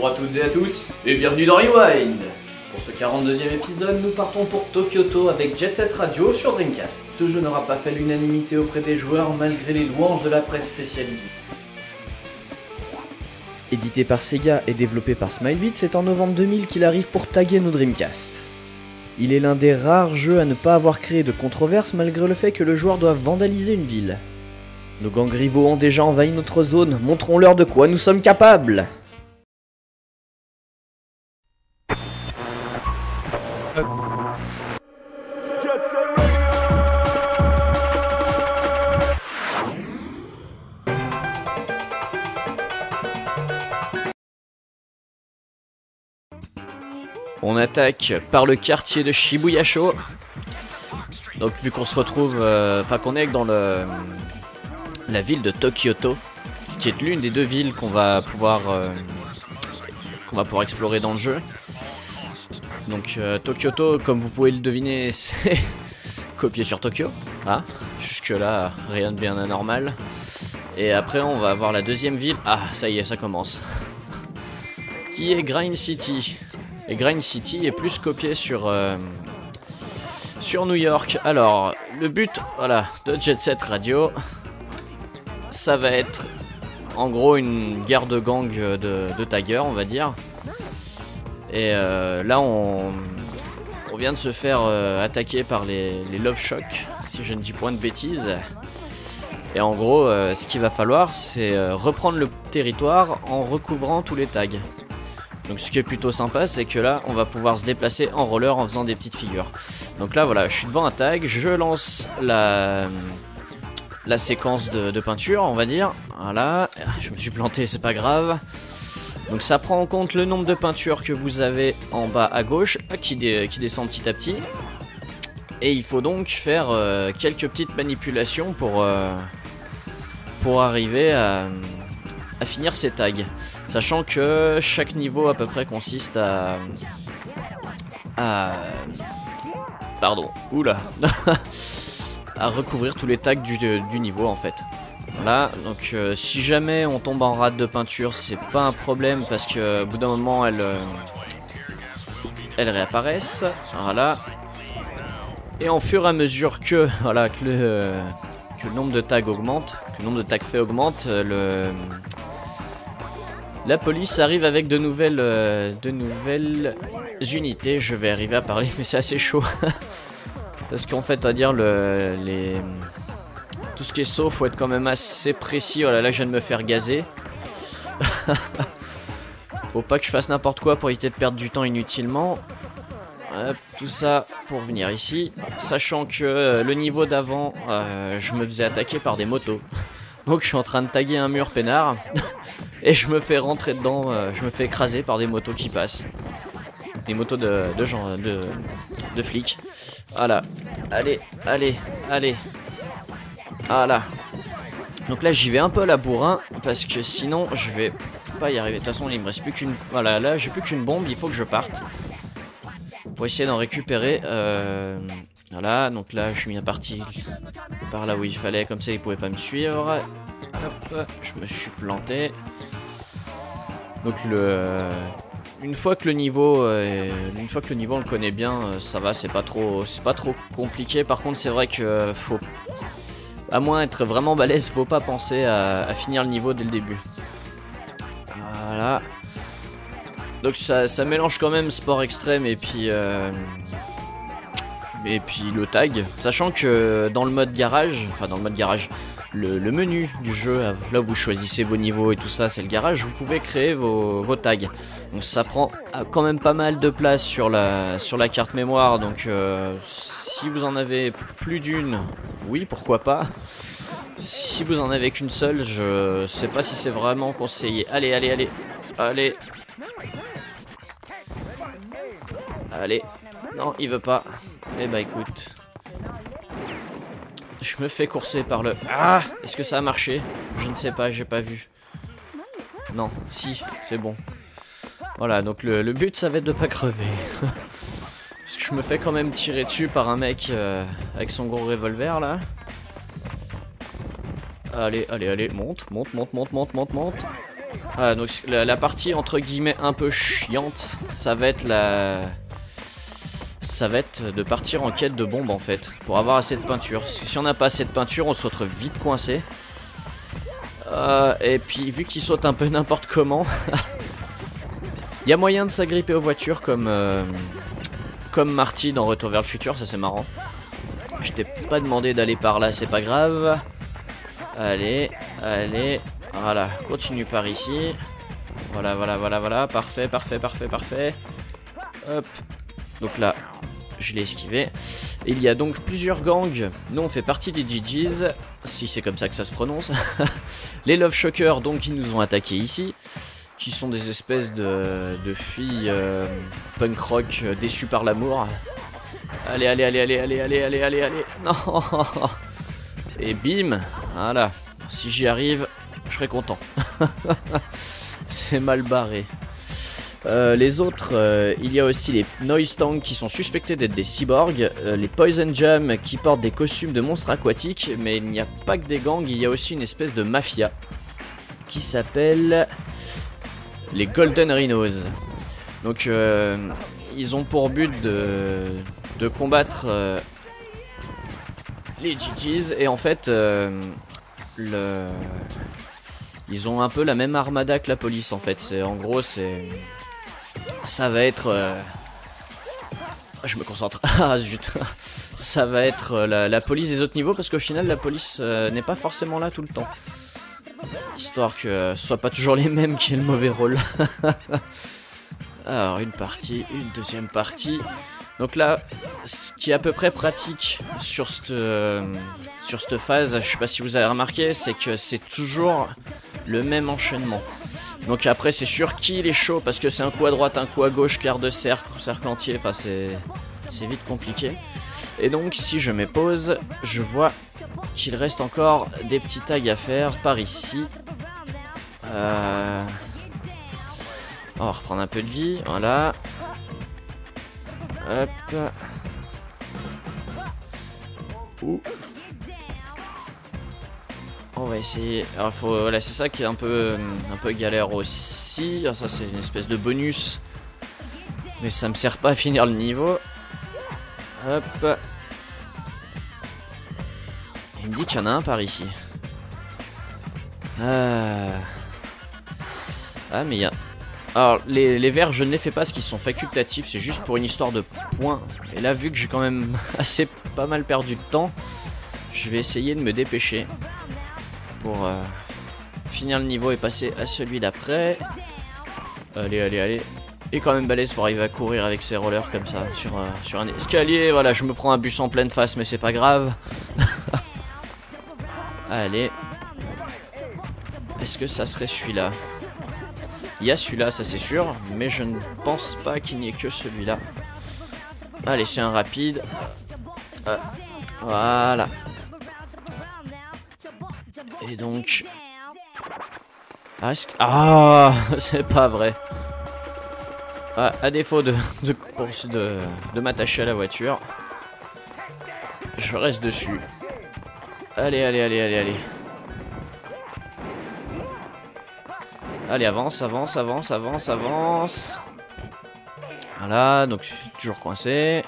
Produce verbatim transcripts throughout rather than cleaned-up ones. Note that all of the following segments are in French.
Bonjour à toutes et à tous, et bienvenue dans Rewind. Pour ce quarante-deuxième épisode, nous partons pour Tokyoto avec Jet Set Radio sur Dreamcast. Ce jeu n'aura pas fait l'unanimité auprès des joueurs malgré les louanges de la presse spécialisée. Édité par Sega et développé par Smilebit, c'est en novembre deux mille qu'il arrive pour taguer nos Dreamcast. Il est l'un des rares jeux à ne pas avoir créé de controverse malgré le fait que le joueur doit vandaliser une ville. Nos gangs rivaux ont déjà envahi notre zone, montrons-leur de quoi nous sommes capables. On attaque par le quartier de Shibuyasho. Donc vu qu'on se retrouve, enfin euh, qu'on est dans le, la ville de Tokyoto, qui est l'une des deux villes qu'on va pouvoir euh, qu'on va pouvoir explorer dans le jeu. Donc euh, Tokyoto, comme vous pouvez le deviner, c'est copié sur Tokyo. Ah, jusque là rien de bien anormal. Et après on va avoir la deuxième ville. Ah, ça y est, ça commence. Qui est Grind City. Et Grind City est plus copié sur, euh, sur New York. Alors, le but voilà, de Jet Set Radio, ça va être en gros une guerre de gang de, de taggers, on va dire. Et euh, là, on, on vient de se faire euh, attaquer par les, les Love Shock, si je ne dis point de bêtises. Et en gros, euh, ce qu'il va falloir, c'est euh, reprendre le territoire en recouvrant tous les tags. Donc ce qui est plutôt sympa, c'est que là on va pouvoir se déplacer en roller en faisant des petites figures. Donc là voilà, je suis devant un tag, je lance la, la séquence de, de peinture, on va dire. Voilà, je me suis planté, c'est pas grave. Donc ça prend en compte le nombre de peintures que vous avez en bas à gauche, qui, dé, qui descend petit à petit. Et il faut donc faire euh, quelques petites manipulations pour, euh, pour arriver à... à finir ces tags, sachant que chaque niveau à peu près consiste à, à... pardon, oula, à recouvrir tous les tags du, du niveau en fait. Voilà, donc euh, si jamais on tombe en rate de peinture, c'est pas un problème parce que au bout d'un moment elles, euh, elles réapparaissent. Voilà, et en fur et à mesure que voilà que le euh, que le nombre de tags augmente, que le nombre de tags faits augmente, le la police arrive avec de nouvelles, euh, de nouvelles unités. Je vais arriver à parler, mais c'est assez chaud. Parce qu'en fait, à dire, le, les... tout ce qui est saut, faut être quand même assez précis. Oh là là, je viens de me faire gazer. Faut pas que je fasse n'importe quoi pour éviter de perdre du temps inutilement. Hop, tout ça pour venir ici. Sachant que euh, le niveau d'avant, euh, je me faisais attaquer par des motos. Donc je suis en train de taguer un mur peinard et je me fais rentrer dedans, euh, je me fais écraser par des motos qui passent. Des motos de, de gens, de, de flics. Voilà, allez, allez, allez. Voilà. Donc là j'y vais un peu à la bourrin parce que sinon je vais pas y arriver. De toute façon il me reste plus qu'une... Voilà, là j'ai plus qu'une bombe, il faut que je parte. Pour essayer d'en récupérer... Euh... Voilà, donc là je suis bien parti par là où il fallait, comme ça ils pouvaient pas me suivre. Hop, je me suis planté. Donc le, une fois que le niveau, euh, une fois que le niveau on le connaît bien, ça va, c'est pas trop, c'est pas trop compliqué. Par contre c'est vrai que faut, à moins d'être vraiment balèze, faut pas penser à, à finir le niveau dès le début. Voilà. Donc ça, ça mélange quand même sport extrême et puis. Euh, Et puis le tag, sachant que dans le mode garage, enfin dans le mode garage, le, le menu du jeu, là où vous choisissez vos niveaux et tout ça, c'est le garage, vous pouvez créer vos, vos tags. Donc ça prend quand même pas mal de place sur la, sur la carte mémoire, donc euh, si vous en avez plus d'une, oui pourquoi pas. Si vous en avez qu'une seule, je sais pas si c'est vraiment conseillé. Allez, allez, allez, allez. Allez. Non, il veut pas. Eh bah écoute. Je me fais courser par le... Ah! Est-ce que ça a marché? Je ne sais pas, j'ai pas vu. Non, si, c'est bon. Voilà, donc le, le but ça va être de pas crever. Parce que je me fais quand même tirer dessus par un mec euh, avec son gros revolver là. Allez, allez, allez, monte, monte, monte, monte, monte, monte, monte. Voilà, donc la, la partie entre guillemets un peu chiante, ça va être la... Ça va être de partir en quête de bombes en fait, pour avoir assez de peinture. Parce que si on n'a pas assez de peinture, on se retrouve vite coincé. Euh, et puis vu qu'ils sautent un peu n'importe comment, il y a moyen de s'agripper aux voitures comme, euh, comme Marty dans Retour vers le futur, ça c'est marrant. Je t'ai pas demandé d'aller par là, c'est pas grave. Allez, allez, voilà, continue par ici. Voilà, voilà, voilà, voilà, parfait, parfait, parfait, parfait. Hop, donc là, je l'ai esquivé. Il y a donc plusieurs gangs. Nous, on fait partie des G Gs, si c'est comme ça que ça se prononce. Les Love Shockers, donc, qui nous ont attaqués ici, qui sont des espèces de, de filles euh, punk rock euh, déçues par l'amour. Allez, allez, allez, allez, allez, allez, allez, allez, allez. Non. Et bim, voilà. Si j'y arrive, je serai content. C'est mal barré. Euh, les autres, euh, il y a aussi les Noise Tanks qui sont suspectés d'être des cyborgs, euh, les Poison Jam qui portent des costumes de monstres aquatiques, mais il n'y a pas que des gangs, il y a aussi une espèce de mafia qui s'appelle les Golden Rhinos. Donc euh, ils ont pour but de, de combattre euh, les G Gs et en fait euh, le... ils ont un peu la même armada que la police en fait. En gros c'est... Ça va être... Euh... Je me concentre. Ah zut. Ça va être la, la police des autres niveaux parce qu'au final la police euh, n'est pas forcément là tout le temps. Histoire que ce soit pas toujours les mêmes qui aient le mauvais rôle. Alors une partie, une deuxième partie. Donc là, ce qui est à peu près pratique sur cette, euh, sur cette phase, je sais pas si vous avez remarqué, c'est que c'est toujours le même enchaînement. Donc après c'est sûr qu'il est chaud parce que c'est un coup à droite, un coup à gauche, quart de cercle, cercle entier, enfin c'est c'est vite compliqué. Et donc si je mets pause, je vois qu'il reste encore des petits tags à faire par ici. Euh... On va reprendre un peu de vie, voilà. Hop. Ouh. On va essayer. Alors faut, voilà, c'est ça qui est un peu, un peu galère aussi. Alors ça c'est une espèce de bonus, mais ça me sert pas à finir le niveau. Hop. Il me dit qu'il y en a un par ici. Ah, ah mais il y a. Alors les, les verts je ne les fais pas parce qu'ils sont facultatifs, c'est juste pour une histoire de points. Et là vu que j'ai quand même assez pas mal perdu de temps, je vais essayer de me dépêcher pour euh, finir le niveau et passer à celui d'après. Allez, allez, allez. Et quand même balèze pour arriver à courir avec ses rollers comme ça sur, euh, sur un escalier. Voilà, je me prends un bus en pleine face, mais c'est pas grave. Allez. Est-ce que ça serait celui-là? Il y a celui-là, ça c'est sûr, mais je ne pense pas qu'il n'y ait que celui-là. Allez, c'est un rapide. Euh, voilà. Et donc... Ah, est-ce que... ah c'est pas vrai. Ah, à défaut de, de, de, de m'attacher à la voiture, je reste dessus. Allez, allez, allez, allez, allez. Allez, avance, avance, avance, avance, avance. Voilà, donc toujours coincé.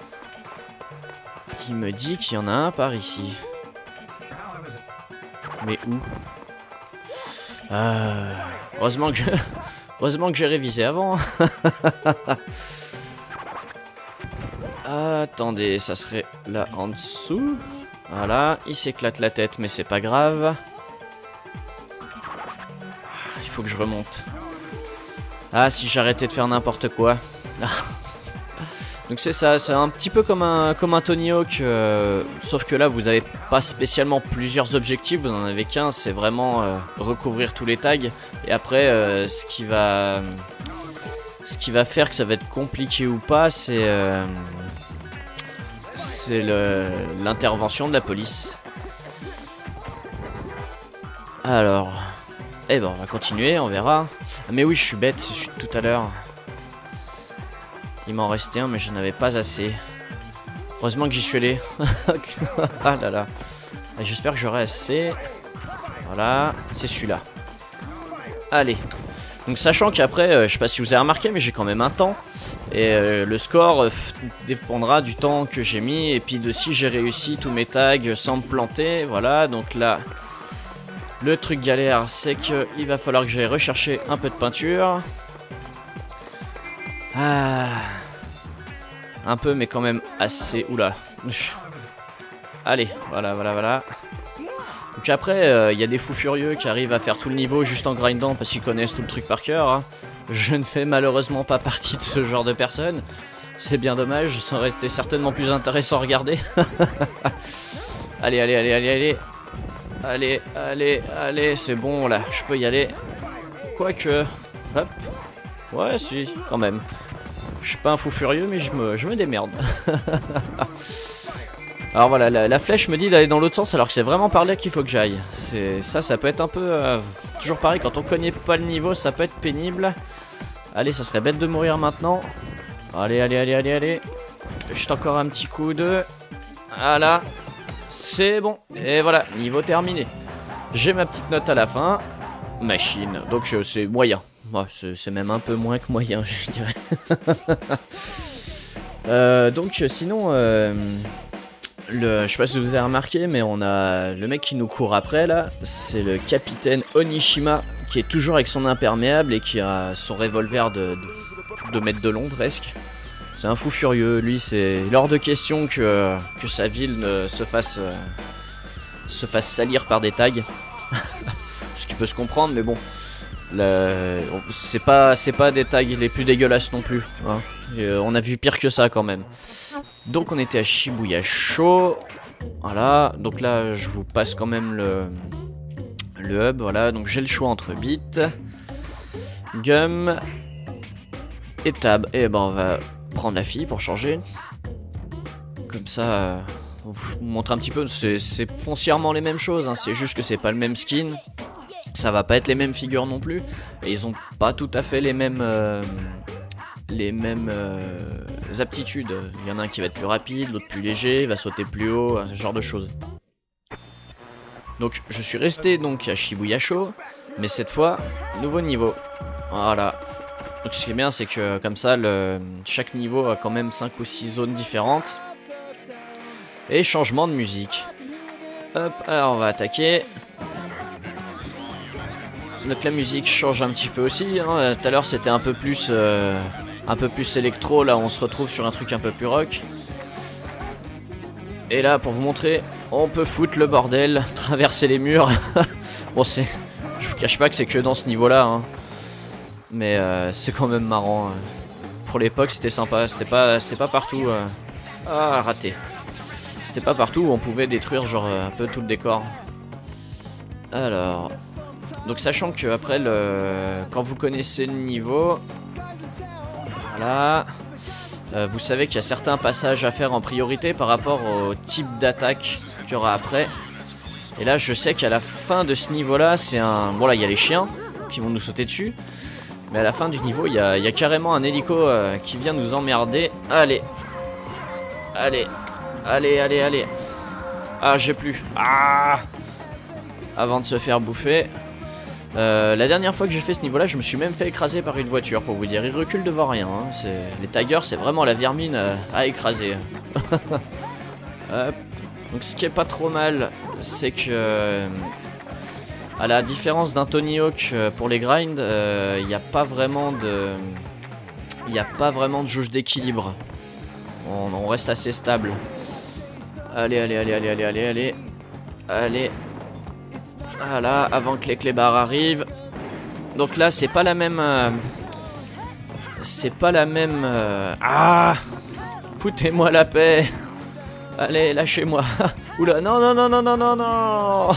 Qui me dit qu'il y en a un par ici. Mais où? euh, Heureusement que heureusement que j'ai révisé avant. Attendez, ça serait là en dessous. Voilà, il s'éclate la tête, mais c'est pas grave. Il faut que je remonte. Ah, si j'arrêtais de faire n'importe quoi. Donc c'est ça, c'est un petit peu comme un, comme un Tony Hawk, euh, sauf que là vous n'avez pas spécialement plusieurs objectifs, vous en avez qu'un, c'est vraiment euh, recouvrir tous les tags. Et après, euh, ce qui va, ce qui va faire que ça va être compliqué ou pas, c'est euh, c'est l'intervention de la police. Alors, eh ben on va continuer, on verra. Ah, mais oui, je suis bête, je suis tout à l'heure. Il m'en restait un, mais je n'avais pas assez. Heureusement que j'y suis allé. Ah là là. J'espère que j'aurai assez. Voilà, c'est celui-là. Allez. Donc sachant qu'après, euh, je sais pas si vous avez remarqué, mais j'ai quand même un temps. Et euh, le score euh, dépendra du temps que j'ai mis. Et puis de si j'ai réussi tous mes tags sans me planter. Voilà, donc là, le truc galère, c'est qu'il va falloir que j'aille rechercher un peu de peinture. Ah. Un peu, mais quand même assez. Oula. Allez, voilà, voilà, voilà. Donc après, il euh, y a des fous furieux qui arrivent à faire tout le niveau juste en grindant parce qu'ils connaissent tout le truc par cœur. Hein. Je ne fais malheureusement pas partie de ce genre de personnes. C'est bien dommage, ça aurait été certainement plus intéressant à regarder. Allez, allez, allez, allez, allez. Allez, allez, allez, c'est bon là, je peux y aller. Quoique, hop. Ouais, si, quand même. Je suis pas un fou furieux, mais je me, je me démerde. Alors voilà, la, la flèche me dit d'aller dans l'autre sens alors que c'est vraiment par là qu'il faut que j'aille. Ça, ça peut être un peu... Euh, toujours pareil, quand on connaît pas le niveau, ça peut être pénible. Allez, ça serait bête de mourir maintenant. Allez, allez, allez, allez, allez. Juste encore un petit coup de... Voilà. C'est bon. Et voilà, niveau terminé. J'ai ma petite note à la fin. Machine. Donc c'est moyen. Ouais, c'est même un peu moins que moyen, je dirais. euh, donc sinon... Euh... Le, je sais pas si vous avez remarqué, mais on a le mec qui nous court après là, c'est le capitaine Onishima qui est toujours avec son imperméable et qui a son revolver de deux mètres de long presque. C'est un fou furieux, lui c'est hors de question que, que sa ville ne se fasse, euh, se fasse salir par des tags. Ce qui peut se comprendre, mais bon, c'est pas, c'est pas des tags les plus dégueulasses non plus. Hein. Et, euh, on a vu pire que ça quand même. Donc on était à Shibuyasho. Voilà, donc là je vous passe quand même le, le hub. Voilà, donc j'ai le choix entre Beat, Gum et Tab. Et ben on va prendre la fille pour changer. Comme ça, euh, on vous montre un petit peu. C'est foncièrement les mêmes choses, hein. C'est juste que c'est pas le même skin. Ça va pas être les mêmes figures non plus. Et ils ont pas tout à fait les mêmes... Euh, les mêmes euh, aptitudes. Il y en a un qui va être plus rapide, l'autre plus léger, il va sauter plus haut, ce genre de choses. Donc je suis resté donc à Shibuyasho, mais cette fois, nouveau niveau. Voilà. Donc ce qui est bien, c'est que comme ça, le, chaque niveau a quand même cinq ou six zones différentes. Et changement de musique. Hop, alors on va attaquer. Donc la musique change un petit peu aussi. Hein. Tout à l'heure c'était un peu plus... Euh, un peu plus électro, là on se retrouve sur un truc un peu plus rock. Et là pour vous montrer, on peut foutre le bordel, traverser les murs. Bon c'est, je vous cache pas que c'est que dans ce niveau là, hein. Mais euh, c'est quand même marrant. Pour l'époque c'était sympa, c'était pas, c'était pas partout. Euh... Ah raté. C'était pas partout où on pouvait détruire genre un peu tout le décor. Alors, donc sachant que après le, quand vous connaissez le niveau. Voilà. Euh, vous savez qu'il y a certains passages à faire en priorité par rapport au type d'attaque qu'il y aura après. Et là, je sais qu'à la fin de ce niveau-là, c'est un... Bon, là, il y a les chiens qui vont nous sauter dessus. Mais à la fin du niveau, il y a, il y a carrément un hélico euh, qui vient nous emmerder. Allez. Allez. Allez, allez, allez. Ah, j'ai plus. Ah. Avant de se faire bouffer. Euh, la dernière fois que j'ai fait ce niveau là, je me suis même fait écraser par une voiture pour vous dire, il recule devant rien, hein. Les taggers c'est vraiment la vermine euh, à écraser. Hop. Donc ce qui est pas trop mal, c'est que euh, à la différence d'un Tony Hawk euh, pour les grinds, il euh, n'y a pas vraiment de il n'y a pas vraiment de jauge d'équilibre. On, on reste assez stable. Allez, allez, allez, allez, allez, allez, allez. Allez. Voilà, avant que les clébards arrivent. Donc là, c'est pas la même... Euh, c'est pas la même... Euh, ah, foutez-moi la paix. Allez, lâchez-moi. Oula, non, non, non, non, non, non, non.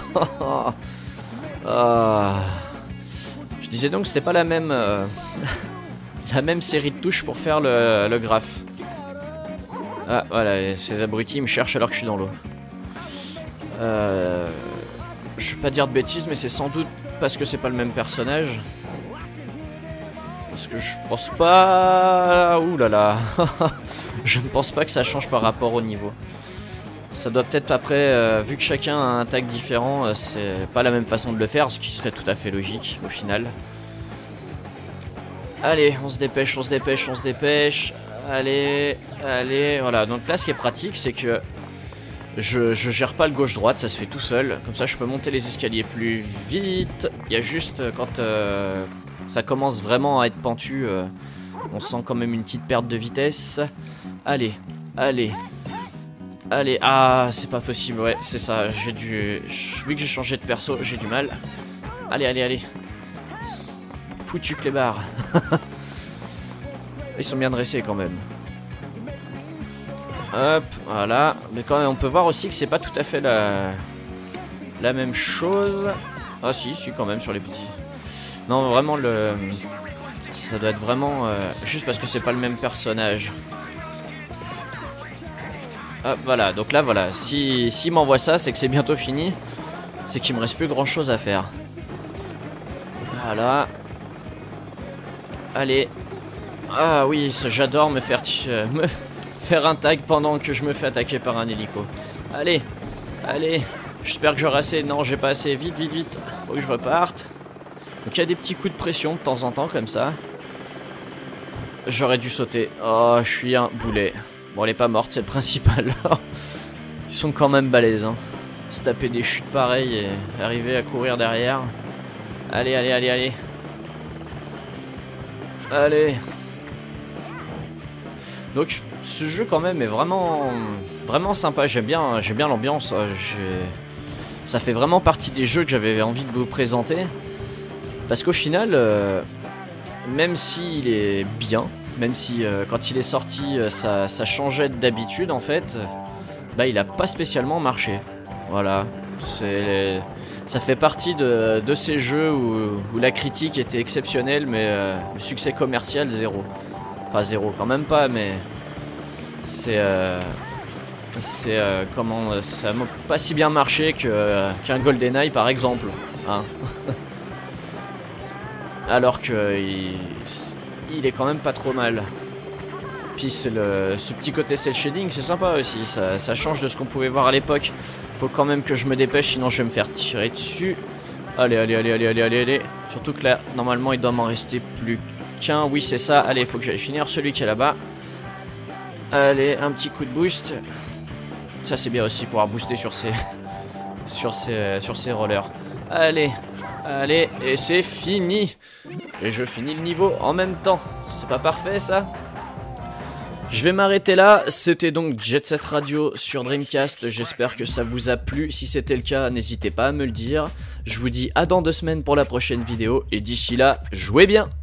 Ah. Je disais donc que c'était pas la même... Euh, la même série de touches pour faire le, le graphe. Ah, voilà, ces abrutis me cherchent alors que je suis dans l'eau. Euh... Je vais pas dire de bêtises, mais c'est sans doute parce que c'est pas le même personnage. Parce que je pense pas... Ouh là là. Je ne pense pas que ça change par rapport au niveau. Ça doit peut-être après, euh, vu que chacun a un tag différent, euh, c'est pas la même façon de le faire, ce qui serait tout à fait logique au final. Allez, on se dépêche, on se dépêche, on se dépêche. Allez, allez, voilà. Donc là, ce qui est pratique, c'est que je, je gère pas le gauche-droite, ça se fait tout seul. Comme ça, je peux monter les escaliers plus vite. Il y a juste quand euh, ça commence vraiment à être pentu, euh, on sent quand même une petite perte de vitesse. Allez, allez, allez. Ah, c'est pas possible, ouais, c'est ça. J'ai dû, vu que j'ai changé de perso, j'ai du mal. Allez, allez, allez. Foutu clébard. Ils sont bien dressés quand même. Hop, voilà. Mais quand même, on peut voir aussi que c'est pas tout à fait la... la même chose. Ah si, si quand même sur les petits. Non, vraiment le... ça doit être vraiment... Euh... juste parce que c'est pas le même personnage. Hop, voilà. Donc là, voilà. Si s'il m'envoie ça, c'est que c'est bientôt fini. C'est qu'il me reste plus grand chose à faire. Voilà. Allez. Ah oui, j'adore me faire euh, me faire un tag pendant que je me fais attaquer par un hélico. Allez, allez. J'espère que j'aurai assez. Non, j'ai pas assez. Vite, vite, vite. Faut que je reparte. Donc il y a des petits coups de pression de temps en temps comme ça. J'aurais dû sauter. Oh, je suis un boulet. Bon, elle est pas morte, c'est le principal. Ils sont quand même balèzes. Hein. Se taper des chutes pareilles et arriver à courir derrière. Allez, allez, allez, allez. Allez. Donc ce jeu quand même est vraiment vraiment sympa. J'aime bien, j'aime bien l'ambiance. Ça fait vraiment partie des jeux que j'avais envie de vous présenter. Parce qu'au final, euh, même s'il est bien, même si euh, quand il est sorti, euh, ça, ça changeait d'habitude en fait, bah il a pas spécialement marché. Voilà. C'est, ça fait partie de, de ces jeux où, où la critique était exceptionnelle, mais euh, le succès commercial zéro. Enfin zéro quand même pas, mais c'est euh, c'est euh, comment ça n'a pas si bien marché que euh, qu'un GoldenEye par exemple. Hein. Alors que il, il est quand même pas trop mal. Puis c'est le ce petit côté cel shading, c'est sympa aussi. Ça, ça change de ce qu'on pouvait voir à l'époque. Faut quand même que je me dépêche, sinon je vais me faire tirer dessus. Allez, allez, allez, allez, allez, allez, allez. Surtout que là, normalement, il doit m'en rester plus qu'un. Oui, c'est ça. Allez, il faut que j'aille finir celui qui est là-bas. Allez, un petit coup de boost. Ça, c'est bien aussi, pouvoir booster sur ces, sur ces, sur ces rollers. Allez, allez, et c'est fini. Et je finis le niveau en même temps. C'est pas parfait, ça ? Je vais m'arrêter là, c'était donc Jet Set Radio sur Dreamcast, j'espère que ça vous a plu, si c'était le cas n'hésitez pas à me le dire, je vous dis à dans deux semaines pour la prochaine vidéo et d'ici là, jouez bien.